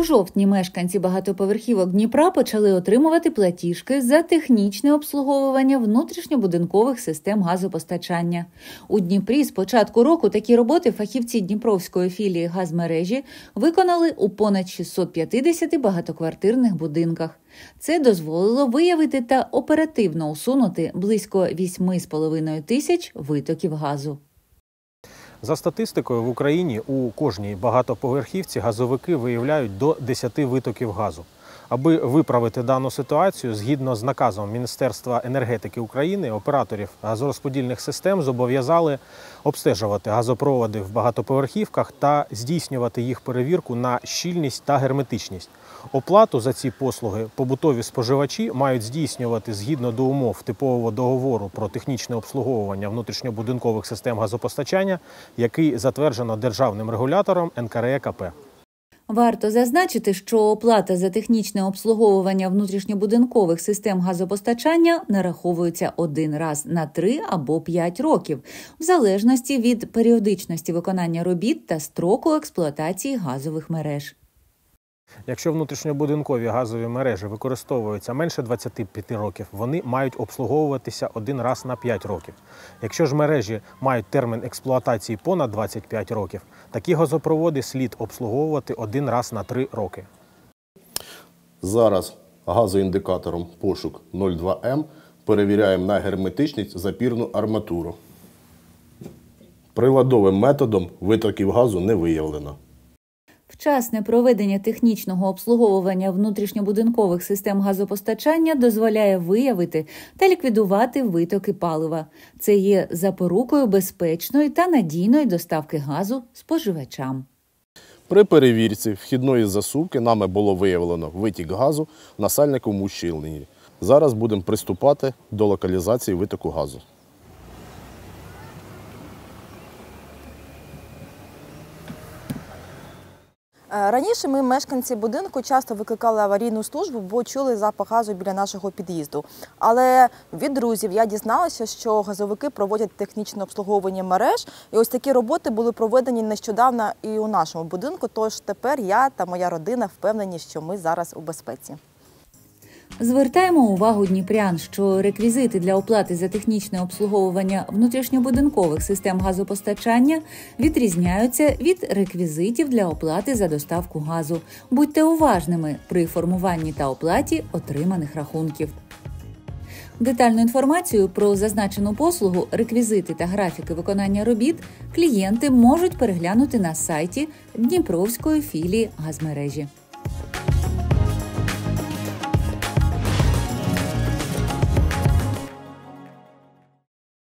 У жовтні мешканці багатоповерхівок Дніпра почали отримувати платіжки за технічне обслуговування внутрішньобудинкових систем газопостачання. У Дніпрі з початку року такі роботи фахівці Дніпровської філії газмережі виконали у понад 650 багатоквартирних будинках. Це дозволило виявити та оперативно усунути близько 8,5 тисяч витоків газу. За статистикою, в Україні у кожній багатоповерхівці газовики виявляють до 10 витоків газу. Аби виправити дану ситуацію, згідно з наказом Міністерства енергетики України, операторів газорозподільних систем зобов'язали обстежувати газопроводи в багатоповерхівках та здійснювати їх перевірку на щільність та герметичність. Оплату за ці послуги побутові споживачі мають здійснювати згідно до умов типового договору про технічне обслуговування внутрішньобудинкових систем газопостачання, який затверджено державним регулятором НКРЕКП. Варто зазначити, що оплата за технічне обслуговування внутрішньобудинкових систем газопостачання нараховується один раз на 3 або 5 років, в залежності від періодичності виконання робіт та строку експлуатації газових мереж. Якщо внутрішньобудинкові газові мережі використовуються менше 25 років, вони мають обслуговуватися один раз на 5 років. Якщо ж мережі мають термін експлуатації понад 25 років, такі газопроводи слід обслуговувати один раз на 3 роки. Зараз газоіндикатором пошук 02М перевіряємо на герметичність запірну арматуру. Приладовим методом витоків газу не виявлено. Вчасне проведення технічного обслуговування внутрішньобудинкових систем газопостачання дозволяє виявити та ліквідувати витоки палива. Це є запорукою безпечної та надійної доставки газу споживачам. При перевірці вхідної засувки нами було виявлено витік газу на сальниковому ущільненні. Зараз будемо приступати до локалізації витоку газу. Раніше ми, мешканці будинку, часто викликали аварійну службу, бо чули запах газу біля нашого під'їзду. Але від друзів я дізналася, що газовики проводять технічне обслуговування мереж. І ось такі роботи були проведені нещодавно і у нашому будинку. Тож тепер я та моя родина впевнені, що ми зараз у безпеці. Звертаємо увагу дніпрян, що реквізити для оплати за технічне обслуговування внутрішньобудинкових систем газопостачання відрізняються від реквізитів для оплати за доставку газу. Будьте уважними при формуванні та оплаті отриманих рахунків. Детальну інформацію про зазначену послугу, реквізити та графіки виконання робіт клієнти можуть переглянути на сайті Дніпровської філії газмережі.